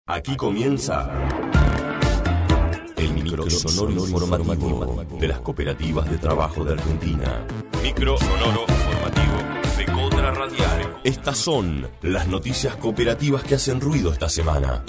Aquí comienza el micro sonoro informativo de las cooperativas de trabajo de Argentina. Micro sonoro informativo FECOTRA Radial. Estas son las noticias cooperativas que hacen ruido esta semana.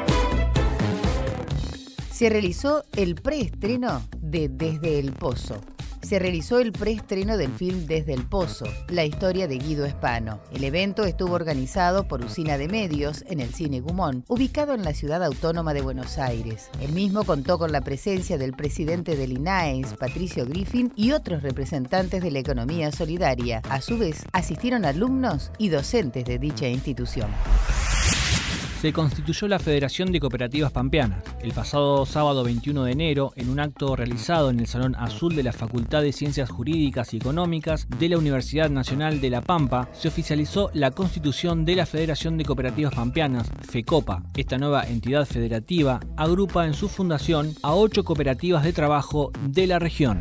Se realizó el preestreno de Desde el Pozo. Se realizó el preestreno del film Desde el Pozo, la historia de Guido Spano. El evento estuvo organizado por Usina de Medios en el Cine Gumón, ubicado en la ciudad autónoma de Buenos Aires. El mismo contó con la presencia del presidente del INAES, Patricio Griffin, y otros representantes de la economía solidaria. A su vez, asistieron alumnos y docentes de dicha institución. Se constituyó la Federación de Cooperativas Pampeanas. El pasado sábado 21 de enero, en un acto realizado en el Salón Azul de la Facultad de Ciencias Jurídicas y Económicas de la Universidad Nacional de La Pampa, se oficializó la constitución de la Federación de Cooperativas Pampeanas, FECOPA. Esta nueva entidad federativa agrupa en su fundación a 8 cooperativas de trabajo de la región.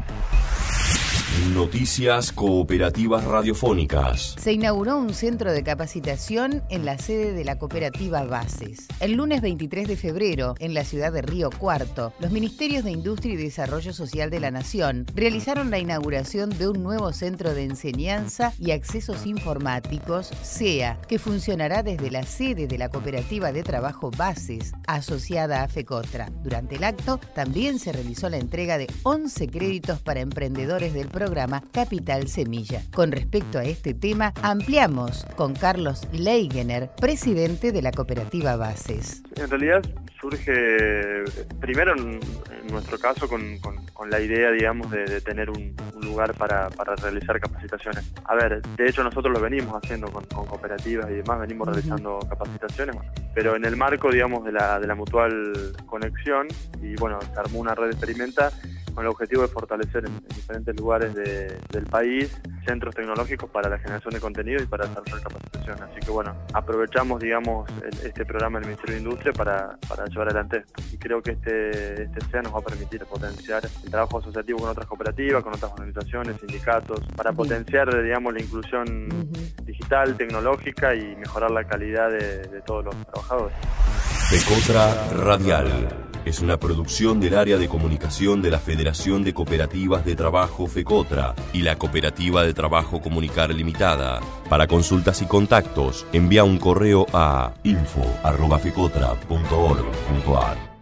Noticias cooperativas radiofónicas. Se inauguró un centro de capacitación en la sede de la cooperativa Bases. El lunes 23 de febrero, en la ciudad de Río Cuarto, los Ministerios de Industria y Desarrollo Social de la Nación realizaron la inauguración de un nuevo centro de enseñanza y accesos informáticos, CEA, que funcionará desde la sede de la cooperativa de trabajo Bases, asociada a FECOTRA. Durante el acto, también se realizó la entrega de 11 créditos para emprendedores del programa Capital Semilla. Con respecto a este tema, ampliamos con Carlos Leigener, presidente de la cooperativa Bases. En realidad surge primero en nuestro caso con la idea, digamos, de tener un lugar para realizar capacitaciones. A ver, de hecho nosotros lo venimos haciendo con cooperativas y demás, venimos realizando capacitaciones, pero en el marco, digamos, de la mutual conexión, y bueno, se armó una red experimenta con el objetivo de fortalecer en diferentes lugares del país centros tecnológicos para la generación de contenido y para desarrollar capacitación. Así que bueno, aprovechamos, digamos, este programa del Ministerio de Industria para llevar adelante esto. Y creo que este SEA nos va a permitir potenciar el trabajo asociativo con otras cooperativas, con otras organizaciones, sindicatos, para potenciar, digamos, la inclusión digital, tecnológica y mejorar la calidad de todos los trabajadores. FECOTRA Radial es una producción del área de comunicación de la Federación de Cooperativas de Trabajo FECOTRA y la Cooperativa de Trabajo Comunicar Limitada. Para consultas y contactos, envía un correo a info@fecotra.org.ar.